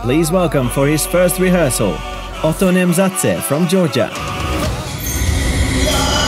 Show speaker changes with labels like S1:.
S1: Please welcome for his first rehearsal, Otto Nemzadze from Georgia.